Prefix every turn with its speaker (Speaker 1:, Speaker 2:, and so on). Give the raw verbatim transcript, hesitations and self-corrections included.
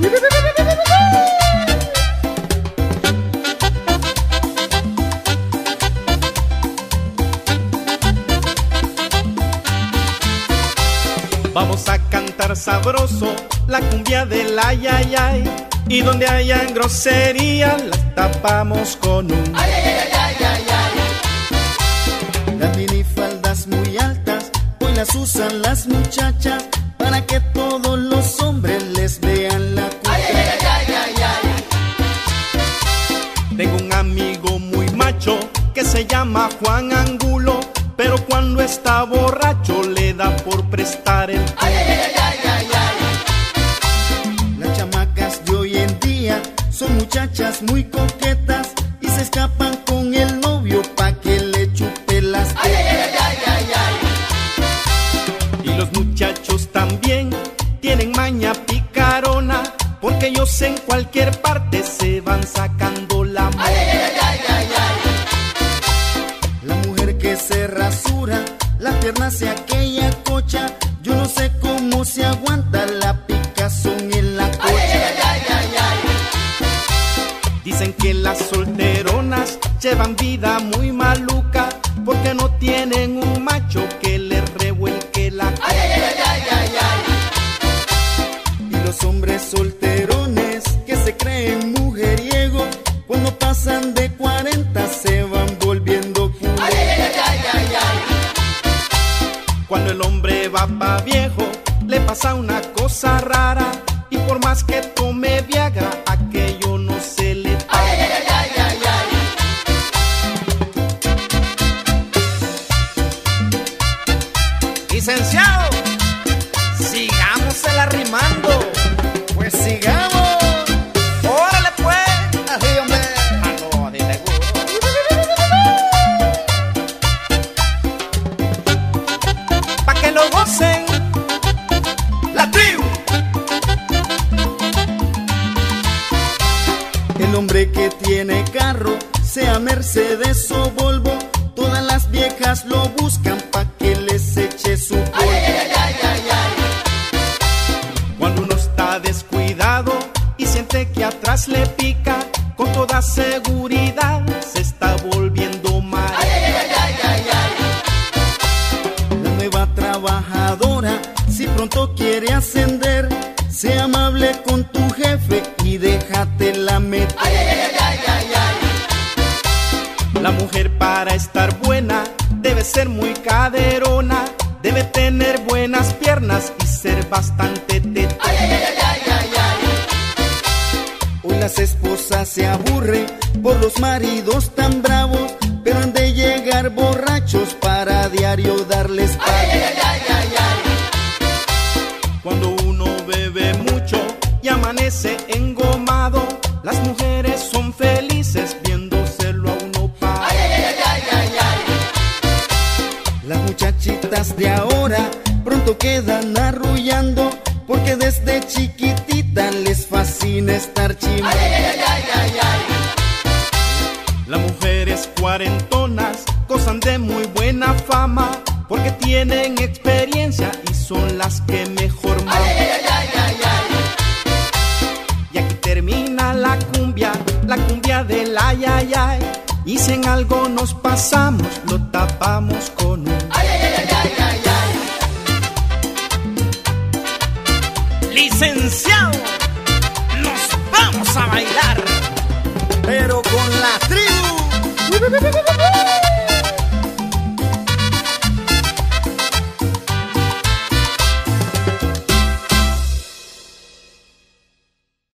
Speaker 1: Vamos a cantar sabroso la cumbia del ay, ay, ay. Y donde hayan grosería las tapamos con un
Speaker 2: ay, ay, ay, ay, ay, ay.
Speaker 3: Las minifaldas muy altas hoy las usan las muchachas para que todos los hombres les vean la cuca.
Speaker 2: Ay, ay, ay, ay, ay, ay.
Speaker 1: Tengo un amigo muy macho que se llama Juan Angulo, pero cuando está borracho le da por prestar el culo.
Speaker 2: Ay, ay, ay, ay, ay, ay.
Speaker 3: Las chamacas de hoy en día son muchachas muy coquetas y se escapan con el novio pa' que le chupe las tetas.
Speaker 2: Ay, ay, ay, ay, ay,
Speaker 1: ay. Y los muchachos también tienen maña picarona, porque ellos en cualquier parte se van sacando la mona.
Speaker 2: Ay, ay, ay, ay, ay, ay.
Speaker 3: La mujer que se rasura las piernas y aquella cocha, yo no sé cómo se aguanta la picazón en la cocha.
Speaker 2: Ay, ay, ay, ay, ay.
Speaker 1: Dicen que las solteronas llevan vida muy maluca, porque no tienen un macho que les revuelque la cocha.
Speaker 2: Ay, ay, ay, ay, ay, ay.
Speaker 3: Y los hombres solterones que se creen mujeriegos, cuando pasan de cuarenta se van volviendo culos.
Speaker 2: Ay, ay, ay, ay, ay, ay.
Speaker 1: Cuando el hombre va pa' viejo, le pasa una cosa rara, y por más que tome Viagra, aquello no se le para.
Speaker 2: Ay, ay, ay, ay, ay, ay.
Speaker 1: Licenciado, sigamos el arrimando.
Speaker 3: Pues sigamos.
Speaker 1: ¡Órale pues!
Speaker 3: Así, hombre.
Speaker 1: Ah, no, dile gusto. Pa' que lo gocen la tribu.
Speaker 3: El hombre que tiene carro, sea Mercedes o Volvo, todas las viejas lo buscan pa' que les eche su polvo.
Speaker 2: Ay, ay, ay, ay, ay, ay.
Speaker 1: Cuando uno está descuidado y siente que atrás le pica, con toda seguridad se está volviendo mal.
Speaker 2: Ay, ay, ay, ay, ay, ay.
Speaker 3: La nueva trabajadora, si pronto quiere ascender, sea amable con tu jefe y déjate la meter.
Speaker 2: Ay, ay, ay, ay, ay, ay.
Speaker 1: La mujer para estar buena debe ser muy caderona, debe tener buenas piernas y ser bastante teta.
Speaker 2: Ay, ay, ay, ay, ay, ay.
Speaker 3: Hoy las esposas se aburren por los maridos tan bravos, pero han de llegar borrachos para a diario darles
Speaker 2: Ay, ay,
Speaker 3: pago.
Speaker 2: ay, ay, ay, ay.
Speaker 1: Cuando uno bebe mucho y amanece engomado, las mujeres son felices viéndoselo a uno pago.
Speaker 2: Ay, ay, ay, ay, ay, ay.
Speaker 3: Las muchachitas de ahora pronto quedan arrullando, porque desde chiquitita les fascina estar chimando.
Speaker 2: Ay, ay, ay, ay, ay, ay.
Speaker 1: Las mujeres cuarentonas gozan de muy buena fama, porque tienen experiencia y son las que mejor
Speaker 2: Ay,
Speaker 1: maman.
Speaker 2: ay, ay, ay, ay, ay.
Speaker 1: Y aquí termina la cumbia, la cumbia del ay, ay, ay. Y si en algo nos pasamos, lo tapamos con un
Speaker 2: Ay, ay, ay, ay, ay, ay.
Speaker 1: licenciado. Nos vamos a bailar,
Speaker 3: Pero con la tribu.